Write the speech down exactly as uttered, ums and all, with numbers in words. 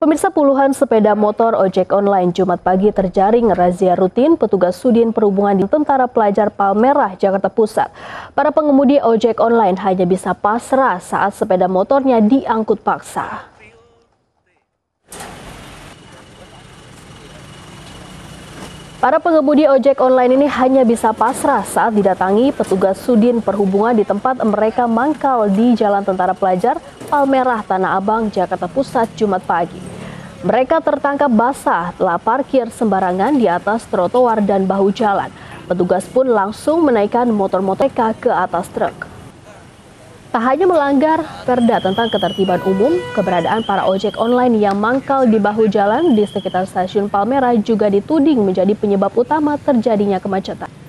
Pemirsa, puluhan sepeda motor ojek online Jumat pagi terjaring razia rutin petugas Sudin Perhubungan di Tentara Pelajar Palmerah, Jakarta Pusat. Para pengemudi ojek online hanya bisa pasrah saat sepeda motornya diangkut paksa. Para pengemudi ojek online ini hanya bisa pasrah saat didatangi petugas Sudin Perhubungan di tempat mereka mangkal di Jalan Tentara Pelajar Palmerah, Tanah Abang, Jakarta Pusat, Jumat pagi. Mereka tertangkap basah telah parkir sembarangan di atas trotoar dan bahu jalan. Petugas pun langsung menaikkan motor-motor mereka ke atas truk. Tak hanya melanggar perda tentang ketertiban umum, keberadaan para ojek online yang mangkal di bahu jalan di sekitar stasiun Palmerah juga dituding menjadi penyebab utama terjadinya kemacetan.